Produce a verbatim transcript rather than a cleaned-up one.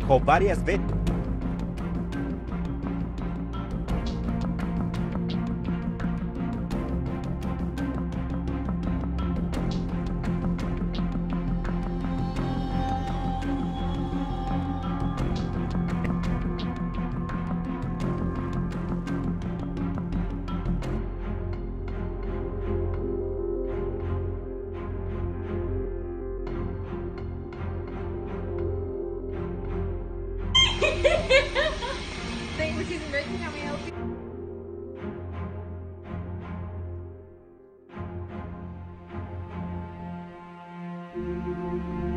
dijo varias veces. Thank you for choosing Mercury. How may I help you? Thank you.